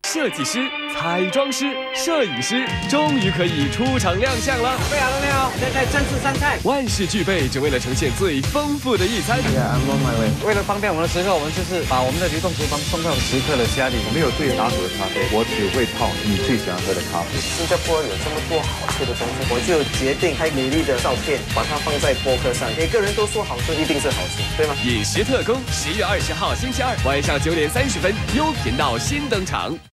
设计师、彩妆师、摄影师，终于可以出场亮相了。 备好了没有？现在正式上菜。 万事俱备，只为了呈现最丰富的一餐。 Yeah, I'm on my way. 为了方便我们的食客，我们就是把我们的流动厨房送到食客的家里。 我没有最拿手的咖啡，我只会泡你最喜欢喝的咖啡。 新加坡有这么多好吃的东西，我就决定拍美丽的照片，把它放在播客上。每个人都说好吃，一定是好吃，对吗？ 饮食特工，10月20号星期二晚上9点30分，优频道新登场。